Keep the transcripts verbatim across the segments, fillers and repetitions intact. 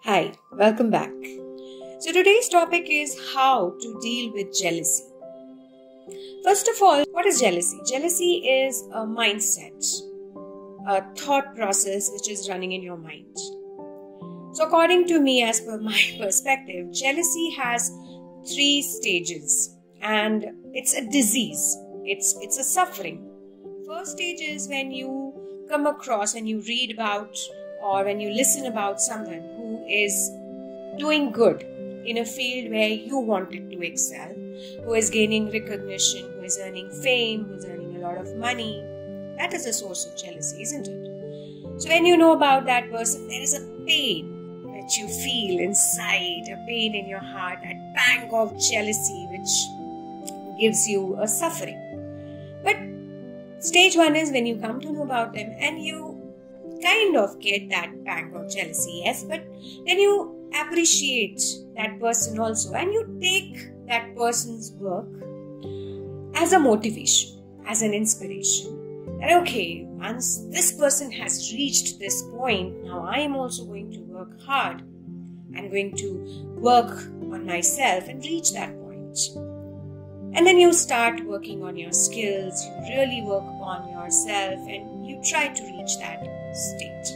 Hi, welcome back. So today's topic is how to deal with jealousy. First of all, what is jealousy? Jealousy is a mindset, a thought process which is running in your mind. So according to me, as per my perspective, jealousy has three stages and it's a disease. It's, it's a suffering. First stage is when you come across and you read about or when you listen about someone who is doing good in a field where you wanted to excel, who is gaining recognition, who is earning fame, who is earning a lot of money. That is a source of jealousy, isn't it? So when you know about that person, there is a pain that you feel inside, a pain in your heart, that pang of jealousy which gives you a suffering. But stage one is when you come to know about them and you kind of get that pang of jealousy, yes, but then you appreciate that person also and you take that person's work as a motivation, as an inspiration. That okay, once this person has reached this point, now I am also going to work hard. I'm going to work on myself and reach that point. And then you start working on your skills, you really work on yourself and you try to reach that state.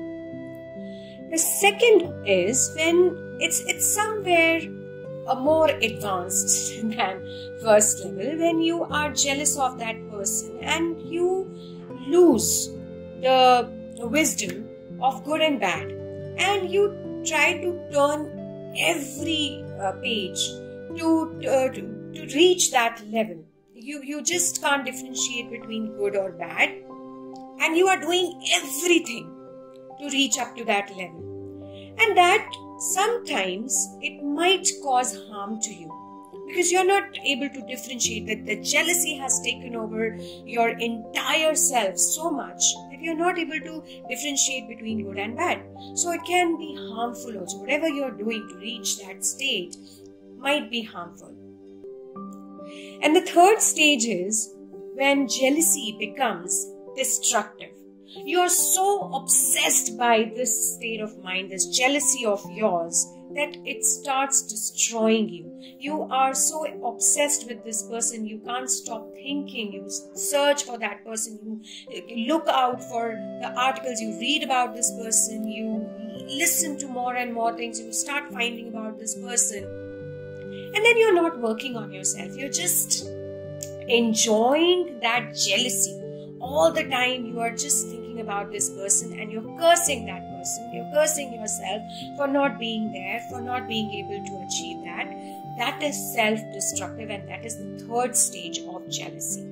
The second is when it's it's somewhere a more advanced than first level, when you are jealous of that person and you lose the wisdom of good and bad and you try to turn every uh, page to, uh, to to reach that level. You, you just can't differentiate between good or bad and you are doing everything to reach up to that level. And that sometimes it might cause harm to you because you're not able to differentiate, that the jealousy has taken over your entire self so much that you're not able to differentiate between good and bad. So it can be harmful also. Whatever you're doing to reach that state might be harmful. And the third stage is when jealousy becomes destructive. You are so obsessed by this state of mind, this jealousy of yours, that it starts destroying you. You are so obsessed with this person, you can't stop thinking. You search for that person, you look out for the articles, you read about this person, you listen to more and more things, you start finding about this person. And then you're not working on yourself. You're just enjoying that jealousy. All the time you are just thinking about this person and you're cursing that person. You're cursing yourself for not being there, for not being able to achieve that. That is self-destructive and that is the third stage of jealousy.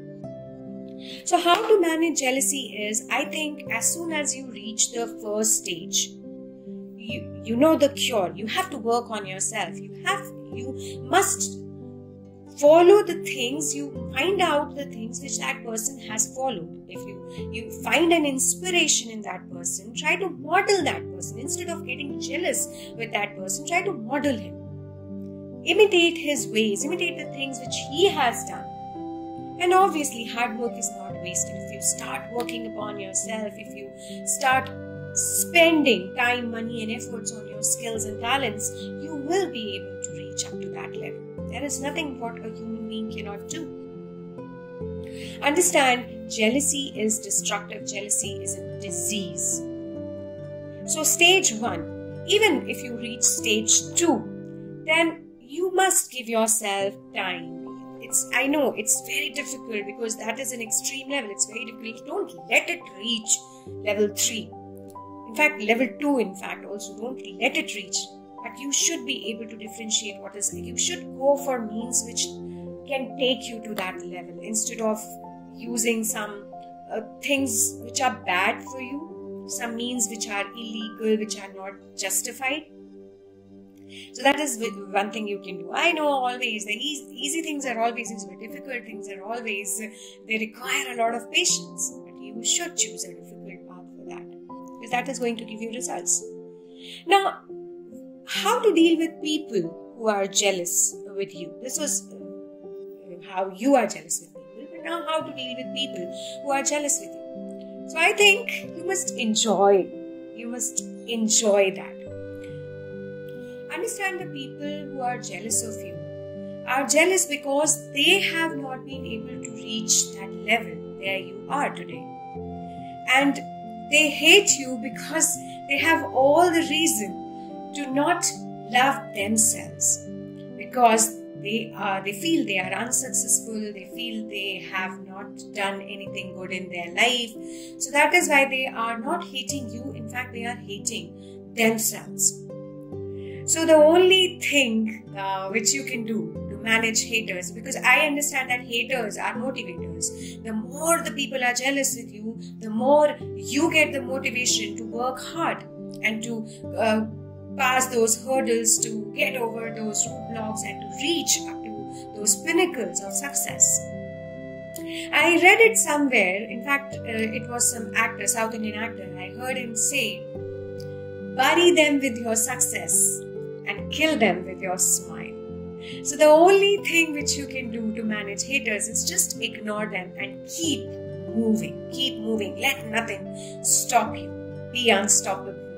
So how to manage jealousy is, I think as soon as you reach the first stage, you, you know the cure. You have to work on yourself. You have You must follow the things, you find out the things which that person has followed. If you, you find an inspiration in that person, try to model that person. Instead of getting jealous with that person, try to model him. Imitate his ways, imitate the things which he has done. And obviously hard work is not wasted. If you start working upon yourself, if you start spending time, money and efforts on your skills and talents, you will be able to reach up to that level. There is nothing what a human being cannot do. Understand, jealousy is destructive. Jealousy is a disease. So stage one, even if you reach stage two, then you must give yourself time. It's, I know it's very difficult because that is an extreme level. It's very difficult. Don't let it reach level three. In fact, level two, in fact, also don't let it reach. But you should be able to differentiate what is. You should go for means which can take you to that level instead of using some uh, things which are bad for you, some means which are illegal, which are not justified. So that is one thing you can do. I know always the easy, easy things are always easy, but difficult things are always, they require a lot of patience. But you should choose a difficult path for that, because that is going to give you results. Now, how to deal with people who are jealous with you. This was how you are jealous with people, but now how to deal with people who are jealous with you. So I think you must enjoy, you must enjoy that. understand the people who are jealous of you are jealous because they have not been able to reach that level where you are today. And they hate you because they have all the reason to not love themselves, because they are they feel they are unsuccessful, they feel they have not done anything good in their life. So that is why they are not hating you. In fact, they are hating themselves. So the only thing uh, which you can do to manage haters, because I understand that haters are motivators. The more the people are jealous with you, the more you get the motivation to work hard and to uh, pass those hurdles, to get over those roadblocks and to reach up to those pinnacles of success. I read it somewhere. In fact, uh, it was some actor, South Indian actor. I heard him say, "Bury them with your success and kill them with your smile." So the only thing which you can do to manage haters is just ignore them and keep moving. Keep moving. Let nothing stop you. Be unstoppable.